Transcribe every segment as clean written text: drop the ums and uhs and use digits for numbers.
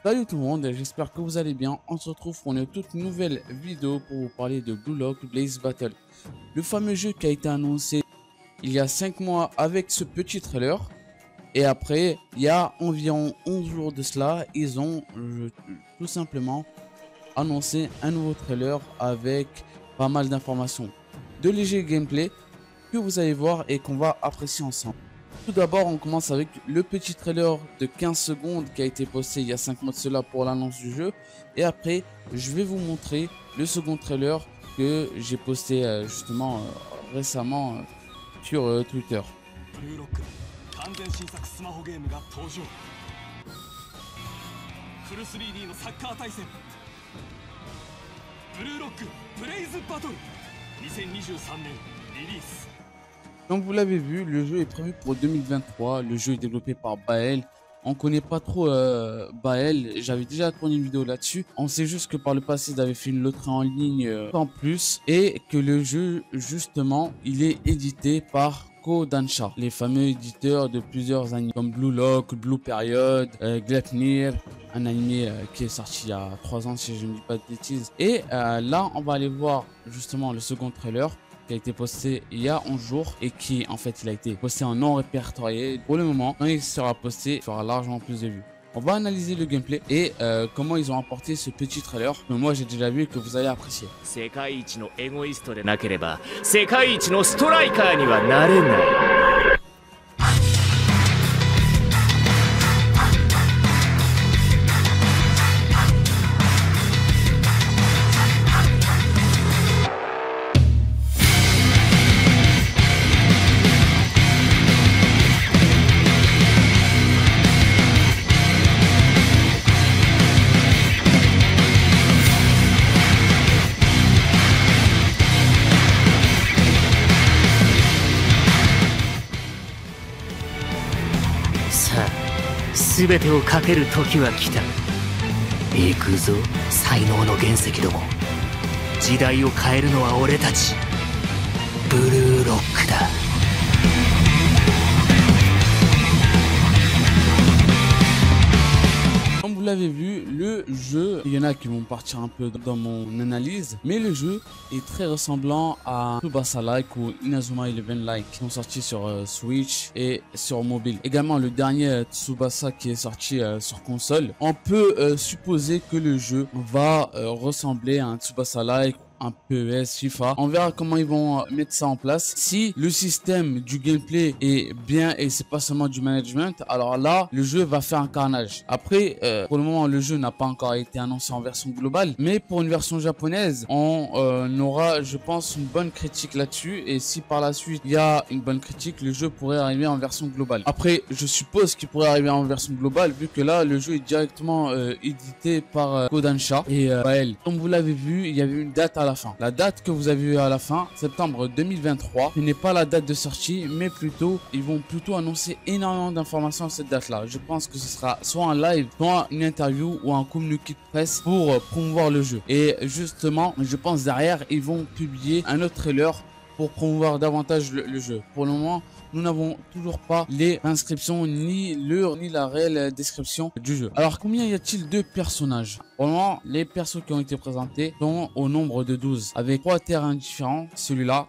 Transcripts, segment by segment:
Salut tout le monde, j'espère que vous allez bien. On se retrouve pour une toute nouvelle vidéo pour vous parler de Blue Lock Blaze Battle. Le fameux jeu qui a été annoncé il y a 5 mois avec ce petit trailer. Et après, il y a environ 11 jours de cela, ils ont tout simplement annoncé un nouveau trailer avec pas mal d'informations. De légers gameplay que vous allez voir et qu'on va apprécier ensemble. Tout d'abord, on commence avec le petit trailer de 15 secondes qui a été posté il y a 5 mois de cela pour l'annonce du jeu. Et après, je vais vous montrer le second trailer que j'ai posté justement récemment sur Twitter. Comme vous l'avez vu, le jeu est prévu pour 2023. Le jeu est développé par Bael. On connaît pas trop Bael. J'avais déjà tourné une vidéo là-dessus. On sait juste que par le passé, ils avaient fait une loterie en ligne en plus. Et que le jeu, justement, il est édité par Kodansha, les fameux éditeurs de plusieurs animés comme Blue Lock, Blue Period, Gleipnir, un animé qui est sorti il y a 3 ans si je ne dis pas de bêtises. Et là, on va aller voir justement le second trailer qui a été posté il y a 11 jours et qui en fait il a été posté en non répertorié. Pour le moment, quand il sera posté, il fera largement plus de vues. On va analyser le gameplay et comment ils ont apporté ce petit trailer que moi j'ai déjà vu et que vous allez apprécier. 世界一のエゴイストでなければ世界一のストライカーにはなれない。全てをかける時は来た。行くぞ才能の原石ども。時代を変えるのは俺たちブルーロックだ。 Comme vous l'avez vu, le jeu, il y en a qui vont partir un peu dans mon analyse, mais le jeu est très ressemblant à Tsubasa Like ou Inazuma Eleven Like qui sont sortis sur Switch et sur mobile. Également le dernier Tsubasa qui est sorti sur console. On peut supposer que le jeu va ressembler à un Tsubasa Like, un PES, FIFA. On verra comment ils vont mettre ça en place. Si le système du gameplay est bien et c'est pas seulement du management, alors là, le jeu va faire un carnage. Après, pour le moment, le jeu n'a pas encore été annoncé en version globale, mais pour une version japonaise, on aura, je pense, une bonne critique là-dessus. Et si par la suite, il y a une bonne critique, le jeu pourrait arriver en version globale. Après, je suppose qu'il pourrait arriver en version globale, vu que là, le jeu est directement édité par Kodansha et Bael. Comme vous l'avez vu, il y avait une date à la fin. La date que vous avez vue à la fin, septembre 2023, ce n'est pas la date de sortie, mais plutôt, ils vont plutôt annoncer énormément d'informations à cette date-là. Je pense que ce sera soit un live, soit une interview ou un communiqué de presse pour promouvoir le jeu. Et justement, je pense derrière, ils vont publier un autre trailer pour promouvoir davantage le jeu. Pour le moment, nous n'avons toujours pas les inscriptions, ni l'heure, ni la réelle description du jeu. Alors, combien y a-t-il de personnages? Pour le moment, les persos qui ont été présentés sont au nombre de 12, avec 3 terrains différents. Celui-là,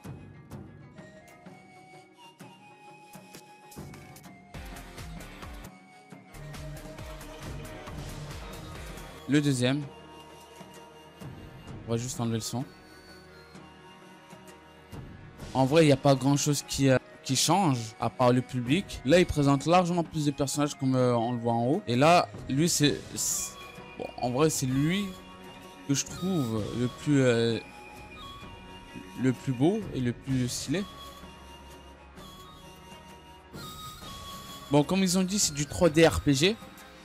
le deuxième, on va juste enlever le son. En vrai, il n'y a pas grand-chose qui change à part le public. Là, il présente largement plus de personnages comme on le voit en haut. Et là, lui, bon, en vrai, c'est lui que je trouve le plus beau et le plus stylé. Bon, comme ils ont dit, c'est du 3D RPG.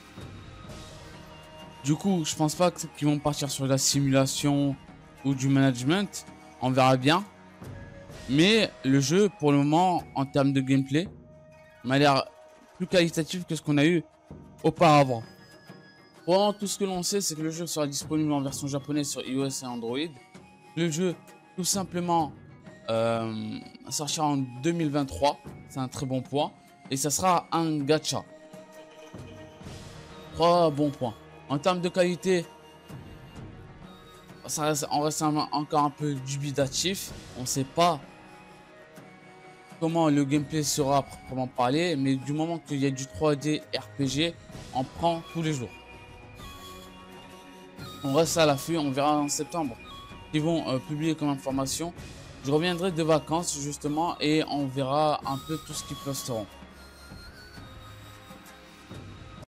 Du coup, je pense pas qu'ils vont partir sur la simulation ou du management. On verra bien. Mais le jeu, pour le moment, en termes de gameplay, m'a l'air plus qualitatif que ce qu'on a eu auparavant. Pour le moment, tout ce que l'on sait, c'est que le jeu sera disponible en version japonaise sur iOS et Android. Le jeu, tout simplement, sortira en 2023. C'est un très bon point. Et ça sera un gacha. 3 bons points. En termes de qualité, on reste encore un peu dubitatif. On ne sait pas comment le gameplay sera à proprement parler, mais du moment qu'il y a du 3D RPG, on prend tous les jours. On reste à l'affût, on verra en septembre. Ils vont publier comme information. Je reviendrai de vacances justement et on verra un peu tout ce qu'ils posteront.